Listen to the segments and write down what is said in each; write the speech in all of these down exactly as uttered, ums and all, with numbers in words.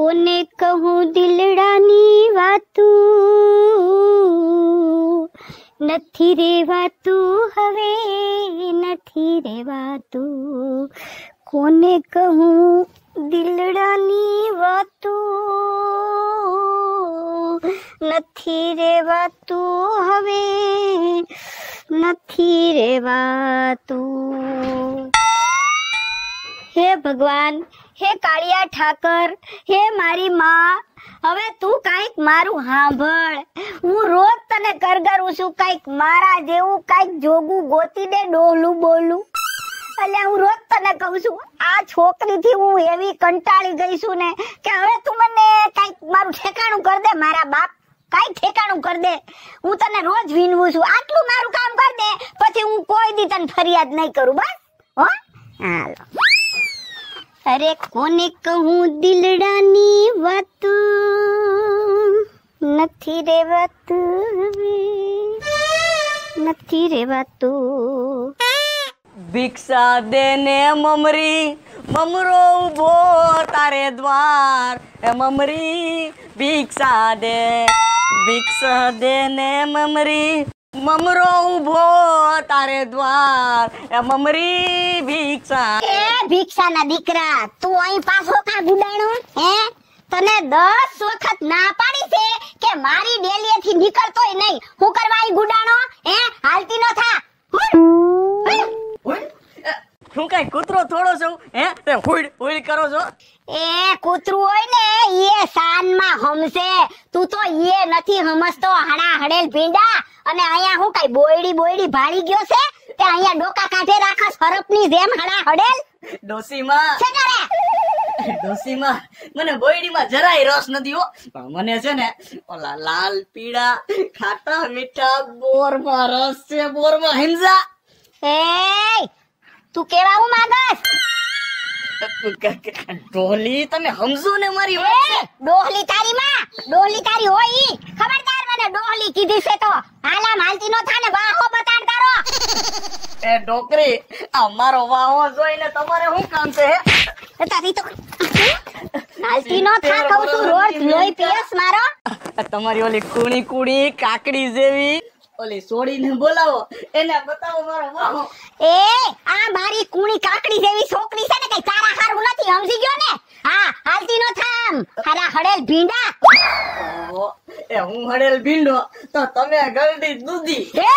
કોને કહું દિલડાની વાતું, નથી રેવાતું હવે નથી રેવાતું. કોને કહું દિલડાની વાતું, નથી રેવાતું હવે નથી રેવાતું. હે ભગવાન, હે કાળિયા ઠાકર, હે મારી માં, હવે તું કાઈક મારું સાંભળ. હું રોજ તને કરગરું છું, કાઈક મારા જેવું કાઈક જોગું ગોતી દે, ડોહલું બોલું. એટલે હું રોજ તને કહું છું, આ છોકરીથી હું એવી કંટાળી ગઈ છું ને કે હવે તું મને કાઈક મારું ઠેકાણું કર દે. મારા બાપ કાઈ ઠેકાણું કર દે. હું તને રોજ વિનવું છું, આટલું મારું કામ કર દે, પછી હું કોઈ દી તને ફરિયાદ નહીં કરું. બસ હો, હાલો. અરે કોને કહું દિલડાની વાતું, નથી રેવાતું નથી રેવાતું. ભિક્ષા દેને મમરી, મમરો ઉભો તારે દ્વાર. એ મમરી ભિક્ષા દે, ભિક્ષા દેને મમરી, મમરો ઉભો તારે દ્વાર. એ મમરી ભિક્ષા. એ ભિક્ષાના દીકરા, તું અહીં પાછો કા ગુડાણો? હે, તને દસ વખત ના પાડી છે કે મારી ડેલીએથી નીકળતોય નહીં. હું કરવા અહીં ગુડાણો? હે, હાલતી ન થા. હું કઈ કૂતરો થોડો છું? હે, તે હુડ હુડ કરો છો? એ કૂતરું હોય ને એ સાનમાં હમસે, તું તો એ નથી હમસતો. હાડા હડેલ ભીંડા. અને અહીંયા હું કઈ બોયડી બોયડી ભાળી ગયો છે તે અહીંયા ડોકા કાઢે રાખસ હરપની જેમ. હાડા હડેલ ડોસીમાં છે કરે ડોસીમાં મને બોયડીમાં જરાય રસ નથી હો. પણ મને છે ને ઓલા લાલ પીળા ખાટા મીઠા બોરમાં રસ છે. બોરમાં હિંજા. એ તું કેવા હું માંગસ? ડોહલી, તમે સમજો ને મારી એ વાત. ડોહલી તારી માં, ડોહલી તારી હોય ઈ. ખબરદાર, મને ડોહલી કીધી છે તો હાલા માલતી નો થાને વાહો બતાડ તારો. એ ડોકરી, આ મારો વાહો જોઈને તમારે શું કામ છે? એ તારી તો હાલતી નો થા કહું છું. રોજ લોહી પીયસ મારો. તમારી ઓલી કુણી કુણી કાકડી જેવી ઓલી સોડીને બોલાવો, એને બતાવો મારો વાહો. એ આ મારી કુણી કાકડી જેવી છોકરી છે ને કઈ તારા હારું નથી, સમજી ગયો ને? હા, હાલતી નો થામ હારા હડેલ ભીંડા. ઓહો, એ હું હડેલ ભીંડો તો તમે ગરડી દૂધી. એ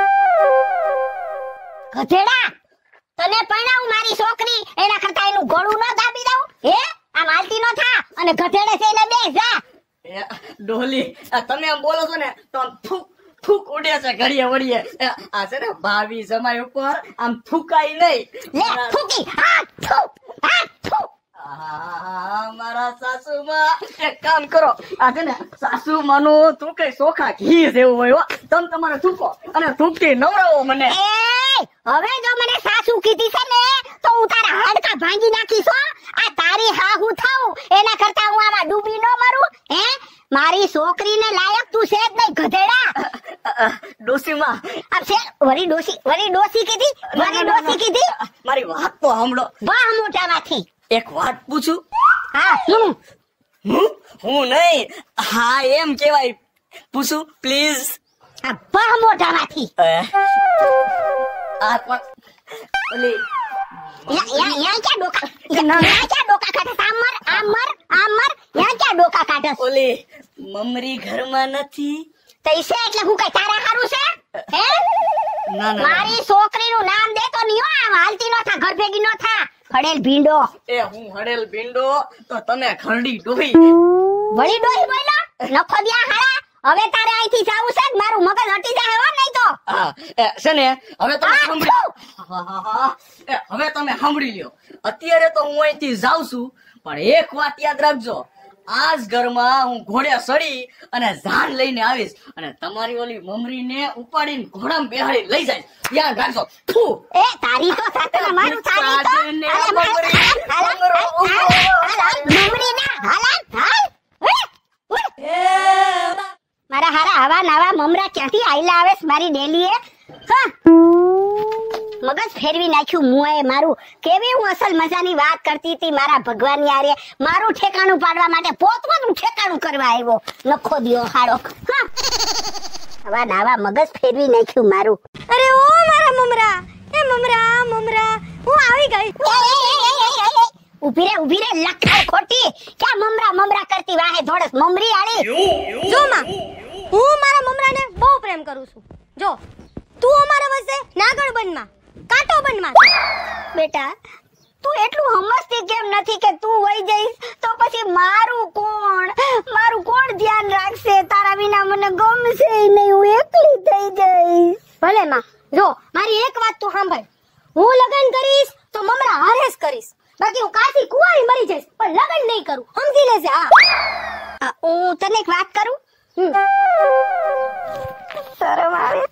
ગધેડા, તને પરણાવું મારી છોકરી, એના કરતા એનું ગળું ન દાબી દઉં? હે, આ હાલતી નો થા અને ગધેડે છે એને બે જા. એ ડોલી, આ તમે આમ બોલો છો ને તો આમ થૂક થૂક ઉડે છે ઘડીએ વળીએ. એ આ છે ને ભાવી જમાઈ ઉપર આમ થૂકાય નહીં. લે થૂકી, આ થૂક, આ થૂક. આહા, મારા સાસુમાં એક કામ કરો, આ છે ને સાસુમાનું થૂકે ચોખા ઘી જેવું હોય હો. તમે તમારે થૂકો અને થૂકથી નવરાવો મને. એ હવે જો મને સાસુ કીધી છે ને તો હું તારા હાડકા ભાંગી નાખીશ હો. આ તારી હા હું થાઉં એના કરતા હું આમાં ડૂબી ન મરું. હે, મારી છોકરીને લાયક તું છે જ નહીં ગધેડા. ડોસીમાં આ છે વરી ડોસી, વરી ડોસી કીધી, વરી ડોસી કીધી. મારી વાત તો સાંભળો. વાહ મોટામાંથી. એક વાત પૂછું? હા, હું હું હું નહીં, હા એમ કેવાય. પૂછું પ્લીઝ? આ વાહ મોટામાંથી. આ પણ ઓલી યા યા યા ક્યાં ડોકા, યા ક્યાં ડોકા કાઢે? આમર આમર આમર યા ક્યાં ડોકા કાઢે? ઓલી મમરી ઘરમાં નથી. તૈસે એટલે હું કઈ તારા હારું છે? હે, ના ના મારી છોકરીનું નામ દેતો નહીં હો. આમ હાલતી નો થા, ઘર ભેગી નો થા હડેલ ભીંડો. એ હું હડેલ ભીંડો તો તમે ખરડી ડોહી. વળી ડોહી બોલો, નખો દ્યા હારા. હવે તારે અહીંથી જાવું છે, મારું મગજ હટી જાય હો નહીં તો. હા, એ છે ને હવે તમે આ સાંભળી. હા, હા, હા. એ હવે તમે સાંભળી લ્યો. અત્યારે તો હું અહીંથી જાઉં છું, પણ એક વાત યાદ રાખજો, આજ ઘરમાં હું ઘોડે સડી અને ઝાડ લઈને આવીશ અને તમારી ઓલી મમરીને ઉપાડીને ઘોડામાં બેહાડી લઈ જાય. યાદ રાખજો. ફૂ. એ તારી તો સાથે મારું તારી તો. અરે મમરી, હાલ મમરી ના હાલ હાલ. મારા હારા આવા નવા મમરા ક્યાંથી આઈલા આવે મારી ડેલીએ? હા, મગજ ફેરવી નાખ્યું મુએ મારું. કેવી હું અસલ મજાની વાત કરતી હતી મારા ભગવાન યારે મારું ઠેકાણું પાડવા માટે પોતપોતનું ઠેકાણું કરવા આવ્યો નખો દિયો હાડો. આવા નાવા મગજ ફેરવી નાખ્યું મારું. અરે ઓ મારા મમરા, એ મમરા મમરા હું આવી ગઈ. ઉભી રે ઉભી રે લખાય ખોટી. ક્યાં મમરા મમરા કરતી વાહે ધોળસ મમરી આળી. જો માં, હું મારા મમરાને બહુ પ્રેમ કરું છું. જો તું અમારા વચ્ચે નાગણ બનમાં કાંટો બનમાં. બેટા તું એટલું સમજતી કેમ નથી કે તું વઈ જઈશ તો પછી મારું કોણ મારું કોણ ધ્યાન રાખશે? તારા વિના મને ગમશે નહીં, હું એકલી થઈ જઈશ. ભલે માં, જો મારી એક વાત તું સાંભળ. હું લગન કરીશ તો મમરા હારેસ કરીશ, બાકી હું કાશી કુંવારી મરી જઈશ પણ લગન નહીં કરું, સમજી લેજે. હા હું તને એક વાત કરું. શરમ આવે.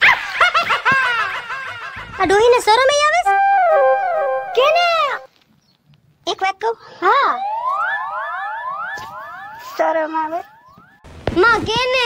આ ડોહીને શરમ ય આવે છે કેને? એક વાત કહું? હા શરમ આવે માં કેને?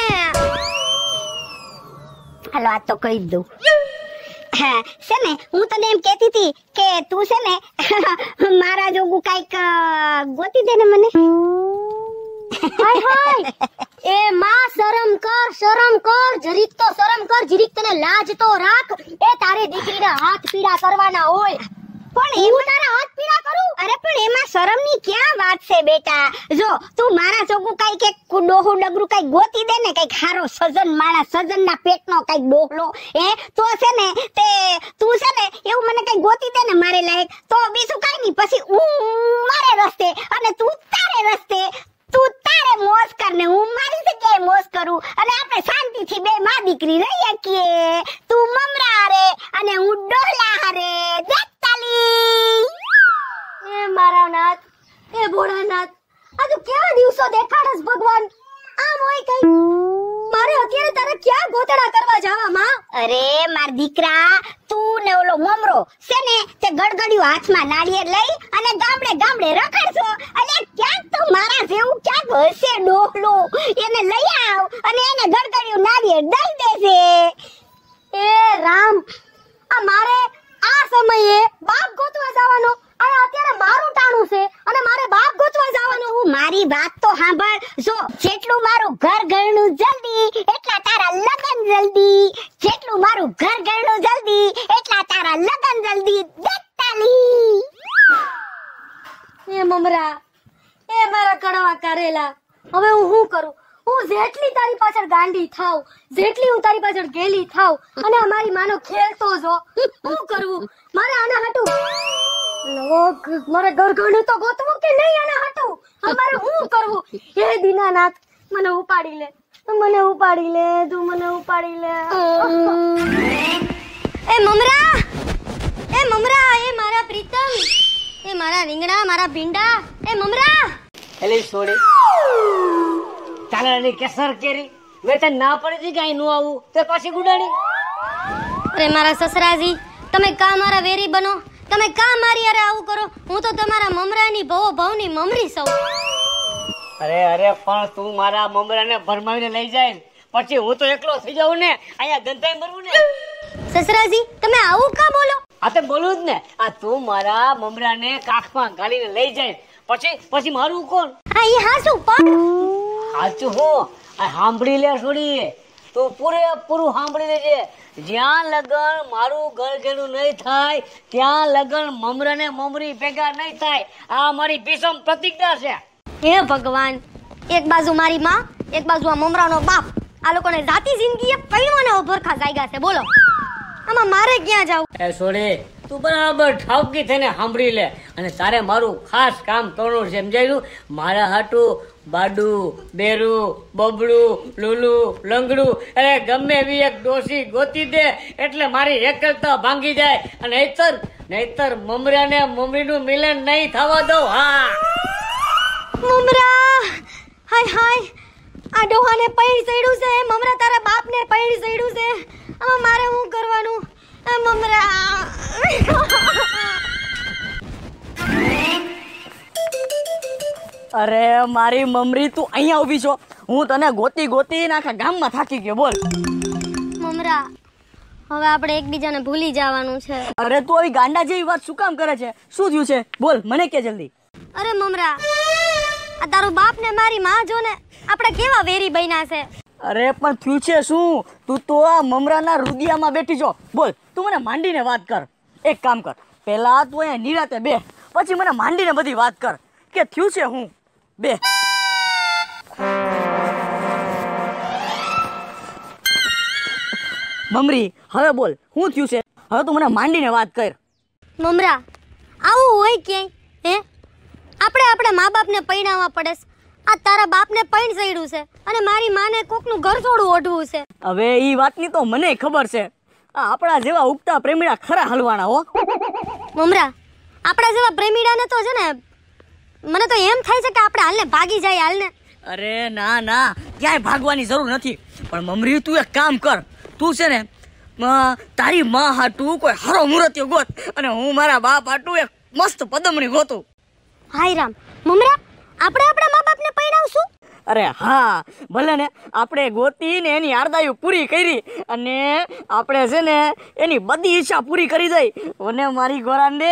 હાલો આ તો કહી દઉં. હા છે ને હું તને એમ કહેતી હતી કે તું છે ને મારા જોગું કઈક ગોતી દે ને મને. હાય હાય, એ માં શરમ કર, શરમ કર, જરીક તો શરમ કર, જરીક તને લાજ તો રાખ. એ તારી દીકરીના હાથ પીડા કરવાના હોય પણ એવું તારા હાથ પીડા કરું? અરે પણ એમાં શરમની ક્યાં વાત છે બેટા? જો તું મારા જોગું કઈક એક ડોહું ડગરું કઈક ગોતી દે ને, કઈક હારો સજન માણસ, સજનના પેટનો કઈક ડોહલો હે તો છે ને તે તું છે ને એવું મને કઈક ગોતી દે ને મારે લાયક, તો બીજું કઈ નહીં. પછી હું મારે રસ્તે અને તું તારે રસ્તે. તું તારે મોજ કર ને હું મારી જગ્યાએ મોજ કરું અને આપણે શાંતિથી બે માં દીકરી રહી શકીએ. તું મમરા હારે અને હું ડોલા હારે. એ મારા નાથ, એ ભોળાનાથ, આ તું કેવા દિવસો દેખાડસ ભગવાન? આમ હોય કઈ મારે અત્યારે તારે ક્યાં ગોતડા કરવા જાવા માં? અરે માર દીકરા તું ને ઓલો મમરો છે ને તે ગડગડિયું હાથમાં નાળિયેર લઈ અને ગામડે ગામડે રખડશો. અને ક્યાંક તો મારા જેવું ક્યાંક હશે ડોહલો, એને લઈ આવ અને એને ગડગડિયું નાળિયેર દઈ દેશે. એ રામ, આ મારે આ સમયે બાપ ગોતવા જવાનો, આ અત્યારે મારું ટાણું છે અને મારે બાપ ગોતવા જવાનો. હું મારી વાત તો સાંભળ. જો જેટલું મારું ઘર ઘરનું જલ્દી એટલા તારા લગન જલ્દી, જેટલું મારું ઘર ઘરનું જલ્દી એટલા તારા લગન જલ્દી. દેખતાલી એ મમરા, એ મારા કડવા કરેલા, હવે હું શું કરું? હું જેટલી તારી પાછળ ગાંડી થાવ, જેટલી હું તારી પાછળ ગેલી થાવ અને આ મારી માનો ખેલતો જો, શું કરવું? મારે આના હાટું મારે ઘર ઘરનું તો ગોતવું કે નહીં? આના હાટું અમારે શું કરવું? હે દીનાનાથ, મને ઉપાડી લે, મને ઉપાડી લે, તું મને ઉપાડી લે. એ મમરા, એ મમરા, એ મારા પ્રીતમ, એ મારા રીંગણા, મારા ભીંડા, એ મમરા. એલી છોડી ચાલવાની કેસર કેરી મેં તને ના પડી હતી કે અહીં નું આવું તે પાછી ગુડાણી. અરે મારા સસરાજી, તમે કા મારા વેરી બનો? તમે કા મારી અરે આવું કરો? હું તો તમારા મમરાની ભવો ભવની મમરી સૌ. અરે અરે પણ તું મારા મમરાને ભરમાવીને લઈ જાય પછી હું તો એકલો થઈ જાઉં ને, અહીંયા ગંધાઈ મરવું ને. સસરાજી તમે આવું કા બોલો? આ તો બોલું જ ને. આ તું મારા મમરાને કાખમાં ગાલીને લઈ જાય પછી પછી મારું કોણ? હા ઈ હાસુ પણ સાચું હું આ સાંભળી લે છોડી, તું પૂરેપૂરું સાંભળી લેજે. જ્યાં લગન મારું ઘર ઘેરું નહીં થાય ત્યાં લગન મમરા ને મમરી ભેગા નહીં થાય. આ મારી ભીષમ પ્રતિજ્ઞા છે. હે ભગવાન, એક બાજુ મારી માં, એક બાજુ આ મમરાનો બાપ, આ લોકોને જાતી જિંદગીએ પૈણવાના ભરખા જાગ્યા છે. બોલો આમાં મારે ક્યાં જાવ? એ છોડી તું બરાબર ઠાવકી થઈને સાંભળી લે અને તારે મારું ખાસ કામ કરવું છે, સમજાયું? મારા હાટું બાડું, બેરું, બબડું, લુલું, લંગડું અરે ગમે એવી એક ડોસી ગોતી દે એટલે મારી એકલતા ભાંગી જાય. અને નહીતર નહીતર મમરા ને મમરીનું મિલન નહીં થવા દઉં. હા મમરા, હાય હાય, આ ડોહાને પૈણ સડ્યું છે, મમરા તારા બાપને પૈણ સડ્યું છે. આમાં મારે શું કરવાનું? આ મમરા અરે મારી મમરી તું અહીંયા ઊભી છો, હું તને ગોતી ગોતી આખા ગામમાં થાકી ગયો. બોલ મમરા, હવે આપણે એકબીજાને ભૂલી જવાનું છે. અરે તું આવી ગાંડા જેવી વાત શું કામ કરે છે? શું થયું છે? બોલ, મને કે જલ્દી. અરે મમરા, આ તારો બાપ ને મારી માં જો ને આપણે કેવા વેરી બન્યા છે. અરે પણ થયું છે શું? તું તો આ મમરાના રુદિયામાં બેઠી છો. બોલ, તું મને માંડીને વાત કર. એક કામ કર, પેલા તું અહીંયા નિરાતે બે, પછી મને માંડીને બધી વાત કર કે થયું છે હું. બે. મમરી, હવે બોલ, શું થયું છે? હવે તું મને માંડીને વાત કર. મમરા, આવું હોય ક્યાંય? હે, આપણે આપણા મા બાપને પૈણાવવા પડે છે. આ તારા બાપને પૈણ સડ્યું છે અને મારી માને કોકનું ઘર છોડું ઓઢવું છે. હવે ઈ વાતની તો મને ખબર છે. આ આપણા જેવા ઉગતા પ્રેમીડા ખરા હલવાના હો. મમરા, આપણા જેવા પ્રેમીડાને તો છે ને, મને તો એમ થાય છે કે આપણે હાલને ભાગી જાય હાલને. અરે ના ના, ક્યાંય ભાગવાની જરૂર નથી. પણ મમરી, તું એક કામ કર. તું છે ને તારી માં હાટું કોઈ હરો મુરતિયો ગોત અને હું મારા બાપ હાટું એક મસ્ત પદમણી ગોતું. હાય રામ, મમરા, આપણે આપણા મા બાપને પૈણાવશું? અરે હા, ભલે ને આપણે ગોતી ને એની આરદાયું પૂરી કરી અને આપણે છે ને એની બધી ઈચ્છા પૂરી કરી દઈ અને મારી ગોરાને.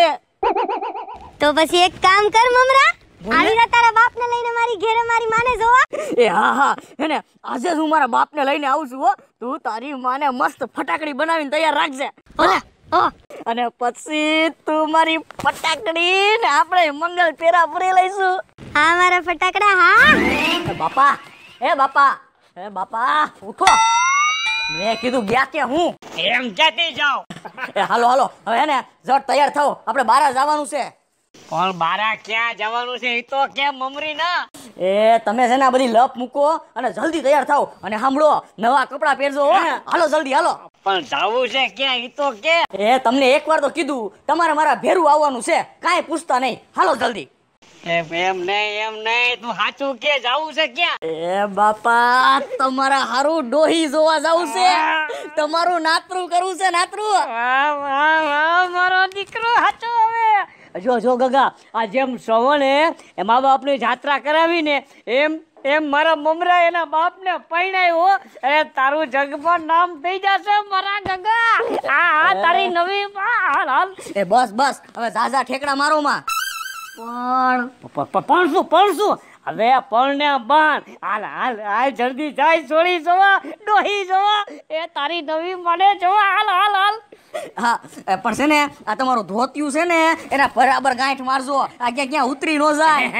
તો પછી એક કામ કર મમરા, આવી જા તારા બાપને લઈને મારી ઘરે મારી માને જોવા. એ હા હા, હેને આજે જ હું મારા બાપને લઈને આવું છું હો. તું તારી માને મસ્ત ફટાકડી બનાવીને તૈયાર રાખજે. ઓલા ઓ અને પછી તું મારી ફટાકડી ને આપણે મંગલ પેરા પૂરી લઈશું. હા મારા ફટાકડા. હા એ બાપા, એ બાપા, એ બાપા ઉઠો. મેં કીધું ગયા કે હું એમ ક્યાંથી જાઓ? એ હાલો હાલો, હવે હેને જટ તૈયાર થાઓ, આપણે બહાર જવાનું છે. પણ બારા ક્યાં જવાનું છે એ તો કેમ મમરી ના? એ તમે છે ને આ બધી લપ મૂકો અને જલ્દી તૈયાર થાઓ અને સાંભળો, નવા કપડા પહેરજો હો. હાલો જલ્દી હાલો. પણ જાવું છે ક્યાં એ તો કે? એ તમને એકવાર તો કીધું, તમારે મારા ભેરું આવવાનું છે, કાંઈ પૂછતા નહીં. હાલો જલ્દી. એમ નહીં એમ નહીં, તું સાચું કે જાવું છે ક્યાં? એ બાપા, તમારા હારું ડોહી જોવા જાવું છે. તમારું નાતરું કરવું છે, નાતરું. વાહ વાહ વાહ, મારો દીકરો સાચો. હવે જો જો ગગા, આ જેમ શ્રવણે એ મા બાપની જાત્રા કરાવીને એમ એમ મારા મમરા એના બાપને પૈણાયો. અરે તારું જગમાં નામ થઈ જશે મારા ગગા. આ આ તારી નવી હાલ હાલ. એ બસ બસ, હવે ઝાઝા ઠેકડા મારો માં. પણ પણ શું પણ શું? હવે પણ ને બાણ. હાલ હાલ હાલ જલ્દી જાય, છોડી જોવા, ડોહી જોવા, એ તારી નવી મને જોવા. હાલ હાલ હાલ. હા, એ પણ છે ને આ તમારું ધોતિયું છે ને એના બરાબર ગાંઠ મારજો, આ ક્યાં ક્યાં ઉતરી ન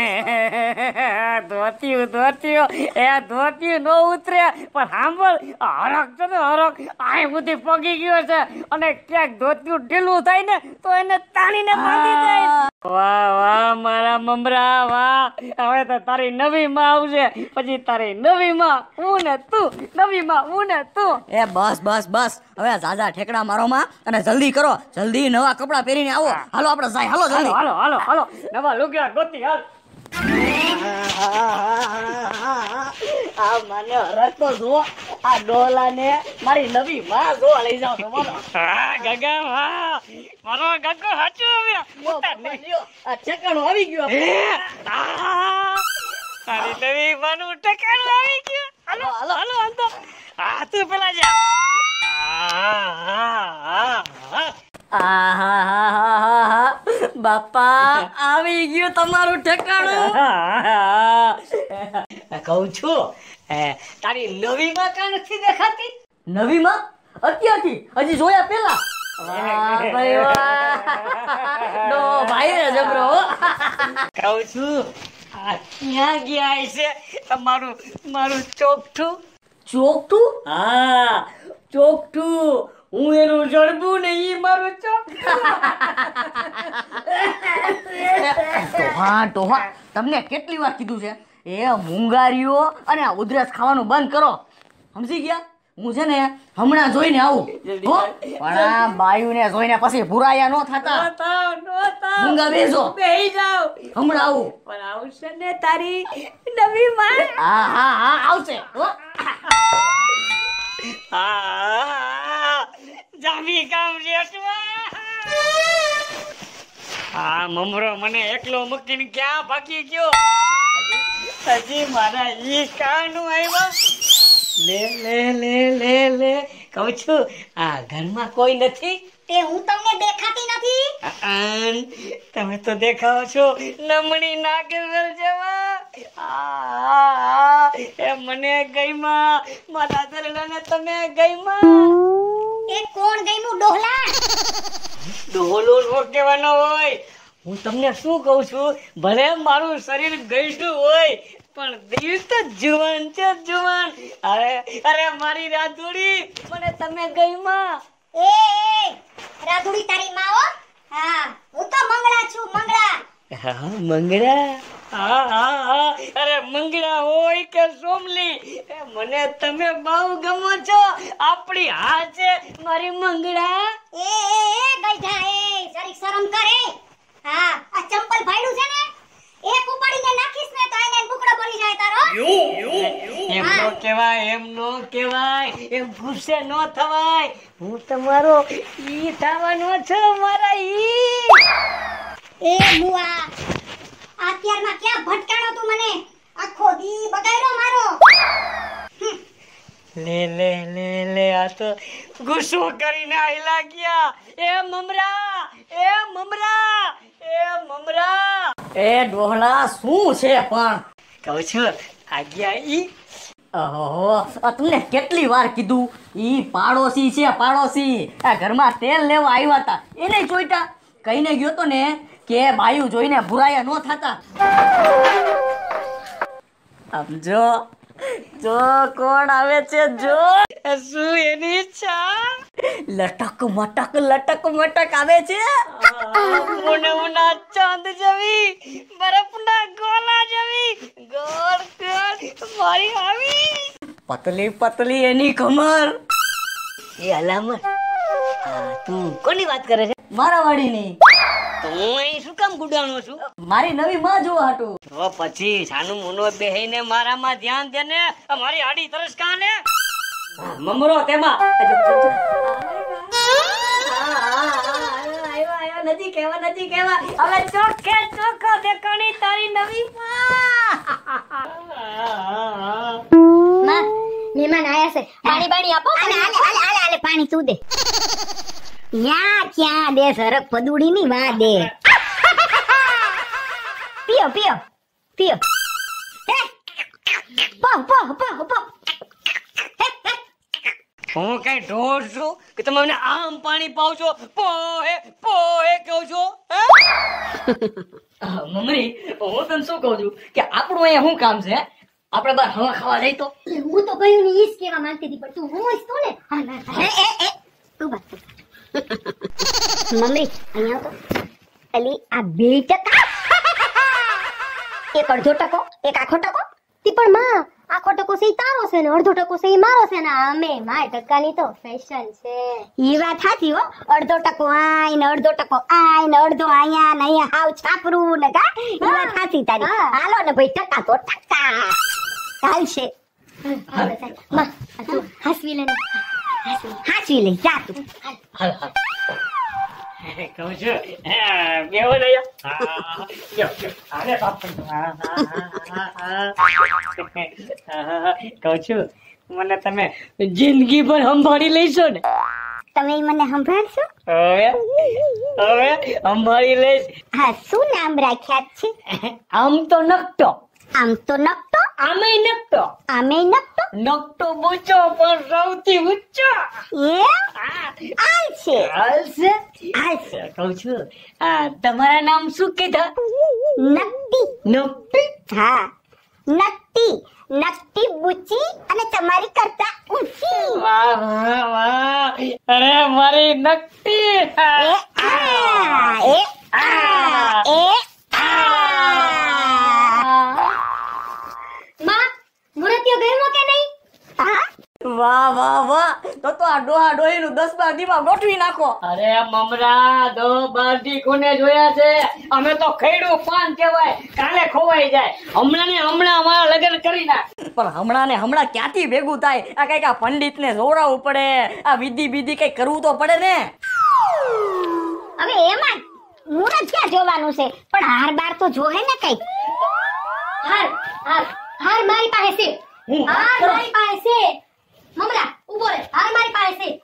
જાય. ધોતિયું ધોતિયું એ ધોતિયું નો ઉતરે. પણ સાંભળ, હરક છે ને હરક આ બધી પગી ગયો છે અને ક્યાંક ધોતિયું ઢીલું થાય ને તો એને તાણીને બાંધી જાય. વાહ વાહ મારા મમરા વાહ. હવે તો તારી નવી માં આવશે, પછી તારી નવી માં હું ને તું, નવી માં હું ને તું. એ બસ બસ બસ, હવે ઝાઝા ઠેકડા મારો માં અને જલ્દી કરો, જલ્દી નવા કપડા પહેરીને આવો. હાલો આપણે જાય, હાલો જલ્દી. હાલો હાલો હાલો, નવા લુગડા ગોતી હાલ. આ મને હરક તો જો, આ ડોલા ને મારી નવી માં જો લઈ જાવ છો. બોલો. હા ગગા વાહ, મારો ગગો સાચું આવ્યો. આ ઠેકાણું આવી ગયું. તારી નવી માનું ઠેકાણું આવી ગયું. હાલો હાલો હાલો હાલ તો. હા તું પેલા જા. આહાહાહાહા, બાપા આવી ગયું તમારું ઠેકાણું. કહું છું તારી નવી માં કાં નથી દેખાતી? નવી માં અત્યારથી હજી જોયા પેલા. વાહ ભાઈ વાહ, ડો ભાઈ રે જબરો. કહું છું આ ક્યાં ગયા છે તમારું મારું ચોકઠું? ચોકઠું? હા ચોકઠું. હું એનું જડબું ને ઈ મારું ચોક. ટોહા ટોહા, તમને કેટલી વાર કીધું છે એ મૂંગારીઓ અને આ ઉધરસ ખાવાનું બંધ કરો, સમજી ગયા? હું છે ને હમણાં જોઈને આવું હો, પણ આ બાયુને જોઈને પછી ભુરાયા ન થતા. મૂંગા બેસો, બેહી જાવ. હમણાં આવું. પણ આવશે ને તારી નવી માં? હા હા હા આવશે હો. હા જામી કામ રેટવા. હા મમરો મને એકલો મૂકીને ક્યાં ભાગી ગયો? હજી હજી મારા ઈ કાનું આવ્યા. લે લે લે લે લે કહું છું આ ઘરમાં કોઈ નથી? તે હું તમને દેખાતી નથી? અન, તમે તો દેખાવ છો નમણી નાગેશ્વર જેવા. આ, એ મને ગઈમાં મારા દરડાને તમે ગઈમાં. એ કોણ ગઈમું ડોહલા? ડોલો નો કહેવાનો હોય. હું તમને શું કહું છું, ભલે મારું શરીર ગઈશું હોય પણ દિલ તો જુવાન છે, જુવાન. અરે અરે મારી રાધુડી, મને તમે ગઈમાં. એ એ રાધુડી તારી માં હો. હા હું તો મંગળા છું, મંગળા. હા મંગળા. હા હા હા અરે મંગળા હોય કે સોમલી, એ મને તમે બહુ ગમો છો. આપણી હા છે મારી મંગળા. એ એ એ ગઈઢા, એ જરીક શરમ કર. એ હા આ ચંપલ ભાડ્યું છે ને, એક ઉપાડીને નાખીશ ને તો એને બુકડો પડી જાય તારો. એમ નો કહેવાય, એમ નો કહેવાય, એમ ગુસ્સે નો થવાય. હું તમારો ઈ થવાનો છું, મારા ઈ. એ મુઆ અત્યારમાં ક્યાં ભટકાણો તું મને? આખો દી બગાડ્યો મારો. લે લે લે લે આ તો ગુસ્સો કરીને આયલા ગયા. એ મમરા, એ મમરા, એ મમરા. એ ડોહલા શું છે પણ? કહું છું આગ્યા ઈ. ઓહો, આ તમને કેટલી વાર કીધું, ઈ પાડોશી છે, પાડોશી. આ ઘરમાં તેલ લેવા આવ્યા હતા, એને જોઈતા કહીને ગયો તો ને કે બાયું જોઈને ભુરાયા નો થતા. આમ જો જો કોણ આવે છે, જો. શું એની ઈચ્છા? લટક મટક લટક મટક આવે છે. ઉને ઉના ચાંદ જેવી, બરફના ગોલા જેવી, ગોળ ગોળ મારી આવી. પતલી પતલી એની કમર. એ અલામત, હા તું કોની વાત કરે છે? મારા વાડીની. તો હું અહીં શું કામ ગુડાણો છું? મારી નવી માં જોવા હાટું. તો પછી સાનું મુનો બેહીને મારામાં ધ્યાન દે ને. મારી આડી તરસ કાને મમરો તેમાં. નથી કેવા નથી કેવા હવે ચોખ્ખે ચોખ્ખો દેખાણી તારી નવી માં મહેમાન આયા છે, પાણી બાણી આપો. આલે આલે આલે આલે આલે પાણી તું દે. યા ક્યાં દે સરક પદુડી ની વા દે. પીઓ પીઓ પીઓ. હે પો પો પો પો. હું કઈ ઢોર છું કે તમે મને આમ પાણી પાવ છો? પોહે પોહે કહો છો? મમ્મી હું તને શું કહું છું કે આપણું અહીંયા શું કામ છે? આપણે બાર હવા ખાવા જઈ તો. હું તો કયું ની ઈજ કેવા માંગતી હતી પણ તું હું તો ને. હા ના એ એ એ તું બસ. મમ્મી અહીંયા તો અલી આ બે ટકા એક અડધો ટકો એક આખો ટકો. તી પણ માં આખો ટકો છે ઈ તારો છે ને અડધો ટકો છે ઈ મારો છે ને. અમે માય ટકાની તો ફેશન છે. ઈ વાત સાચી હો. અડધો ટકો આય ને અડધો ટકો આય ને અડધો અહીંયા ને અહીંયા હાવ છાપરું ને કા. ઈ વાત સાચી તારી. હાલો ને ભાઈ ટકા તો ટકા ચાલશે. માં આ તું હાસવી લે ને. હાચવી લઈ જા તું. હાલ હાલ કહું છું બેહો ને કહું છું મને તમે જિંદગી પર સંભાળી લઈશો ને? તમે મને સંભાળશો? હવે હવે સંભાળી લઈશ. હા શું નામ રાખ્યા છે? આમ તો નકટો, આમ તો નકટો, આમે નકટો, આમે નકટો. નકટો બુચો પણ સૌથી ઊંચો. એ આલ છે હાલ છે આલ છે. કહું છું આ તમારા નામ શું કીધા? નકટી. નકટી. હા નકટી નકટી બુચી અને તમારી કરતા ઊંચી. વાહ વાહ વાહ અરે મારી નકટી. એ આ એ આ એ માં મુરતિયો ગયમો કે નહીં? આ વાહ વાહ વાહ તો તો આ ડોહા ડોહી નું દસ બાર દીમાં ગોઠવી નાખો. અરે મમરા દો બારથી કોને જોયા છે? અમે તો ખૈડું પાન કહેવાય, કાલે ખોવાઈ જાય. હમણાં ને હમણાં અમારા લગ્ન કરી નાખ. પણ હમણાં ને હમણાં ક્યાંથી ભેગું થાય? આ કઈક આ પંડિત ને જોડાવવું પડે, આ વિધિ વિધિ કઈ કરવું તો પડે ને. હવે એમાં મુરત ક્યાં જોવાનું છે? પણ હાર બાર તો જોહે ને કઈ. હાર હાર હાર મારી પાસે છે. હાર મારી પાસે છે. મમરા ઉભો રે હાર મારી પાસે છે.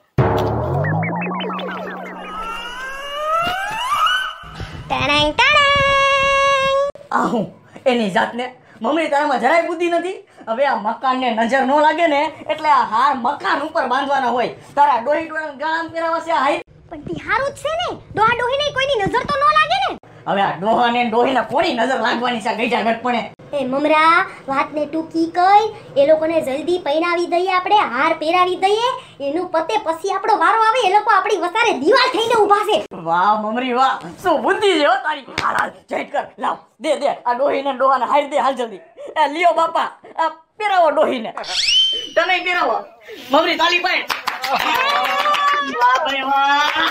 ટણંગ ટણંગ. આહું એની જાતને મમ્મી તારામાં જરાય બુદ્ધિ નથી. હવે આ મકાનને નજર ન લાગે ને એટલે આ હાર મકાન ઉપર બાંધવાના હોય. તારા ડોહી ડોહા ગામ ફેરવા છે આ હાઈ. પણ તિહારું જ છે ને ડોહા ડોહીને કોઈની નજર તો ન લાગે ને. હવે આ ડોહાને ને ડોહીને કોની નજર લાગવાની છે ગઈજા ગટપણે. એ મમરા વાતને ટૂંકી કઈ એ લોકોને જલ્દી પહેરાવી દઈએ આપણે હાર પહેરાવી દઈએ એનું પતે પછી આપણો વારો આવે એ લોકો આપણી વસારે દીવાલ થઈને ઊભા છે. વાહ મમરી વાહ શું બુદ્ધિ છે હો તારી. હાલ હાલ જઈટ કર લાવ દે દે આ ડોહીને ડોહાને હાર દે હાલ જલ્દી. એ લિયો બાપા આ પહેરાવો ડોહીને. તમે પહેરાવો મમરી તાલી પાડ. વાહ ભાઈ વાહ.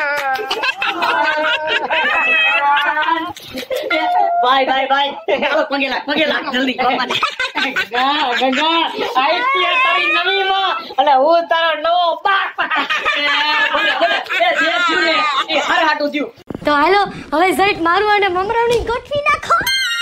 બાય બાય બાય હાલો પગે લાગ પગે લાગ જલ્દી બાપાને. ગંગા ગંગા આઈપીએલ તારી નવી માં અને હું તારો નવો બાપ. બોલે બોલે એ જે થયું ને એ હર હાટું થયું. તો હાલો હવે જઈટ મારું અને મમરાવની ગોઠવી નાખો.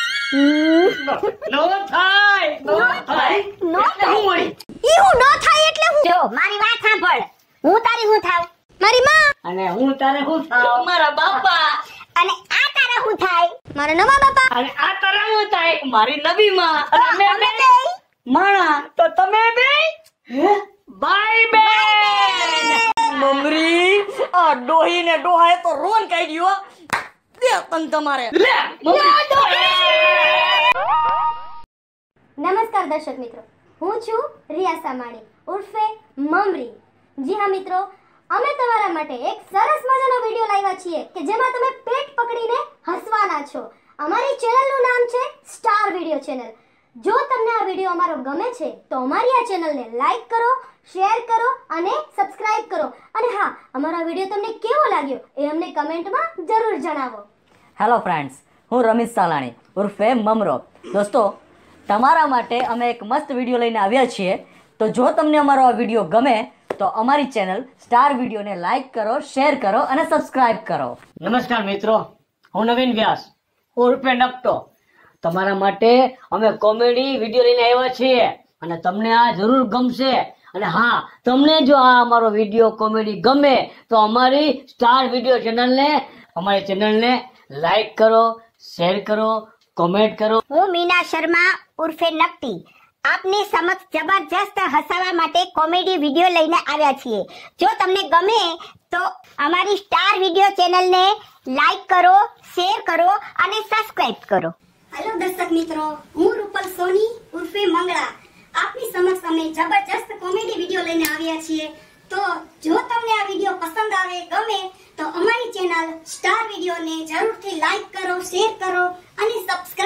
નો થાય નો થાય નો એટલે હું વળી. ઈ હું ન થાય એટલે હું જો મારી વાત સાંભળ, હું તારી હું થાવ મારી માં અને હું તારે હું થાવ મારા બાપા. અને આ તારા હું થાય મારા નવા બાપા. અને આ તારા હું થાય મારી નવી માં. અને અમે મેં બે. માણા તો તમે બે બાય બેન. મમરી આ ડોહી ને ડોહાએ તો રોન કાઢ્યો. દે તન તમારે લે નમસ્કાર દર્શક મિત્રો, હું છું રિયા સામાણી ઉર્ફે મમરી. જી હા મિત્રો, અમે તમારા માટે એક સરસ મજાનો વિડીયો લાવ્યા છીએ કે જેમાં તમે પેટ પકડીને હસવાના છો. અમારી ચેનલનું નામ છે સ્ટાર વિડીયો ચેનલ. જો તમને આ વિડીયો અમારો ગમે છે તો અમારી આ ચેનલને લાઈક કરો, શેર કરો અને સબસ્ક્રાઇબ કરો. અને હા, અમારો વિડીયો તમને કેવો લાગ્યો એ અમને કમેન્ટમાં જરૂર જણાવો. હેલો ફ્રેન્ડ્સ, હું રમીશ સાલાણી ઉર્ફે મમરો. દોસ્તો, તમારા માટે અમે એક મસ્ત વિડીયો લઈને આવ્યા છીએ. તો જો તમને અમારો આ વિડીયો ગમે તો અમારી ચેનલ સ્ટાર વિડીયોને લાઈક કરો, શેર કરો અને સબસ્ક્રાઇબ કરો. નમસ્કાર મિત્રો, હું નવીન વ્યાસ ઉર્ફે નકટો. તમારા માટે અમે કોમેડી વિડીયો લઈને આવ્યા છીએ અને તમને આ જરૂર ગમશે. અને હા, તમને જો આ અમારો વિડીયો કોમેડી ગમે તો અમારી સ્ટાર વિડીયો ચેનલને અમારી ચેનલને લાઈક કરો, શેર કરો, કોમેન્ટ કરો. હું મીના શર્મા ઉર્ફે નકટી આપની સમક્ષ જબરજસ્ત હસાવવા માટે કોમેડી વિડીયો લઈને આવ્યા છીએ. જો તમને ગમે તો અમારી સ્ટાર વિડીયો ચેનલને લાઈક કરો, શેર કરો અને સબસ્ક્રાઇબ કરો. હેલો દર્શક મિત્રો, હું રૂપલ સોની ઉર્ફે મંગળા આપની સમક્ષ અમે જબરજસ્ત કોમેડી વિડીયો લઈને આવ્યા છીએ. તો જો તમને આ વિડીયો પસંદ આવે, ગમે તો અમારી ચેનલ સ્ટાર વિડીયોને જરૂરથી લાઈક કરો, શેર કરો અને સબસ્ક્રાઇબ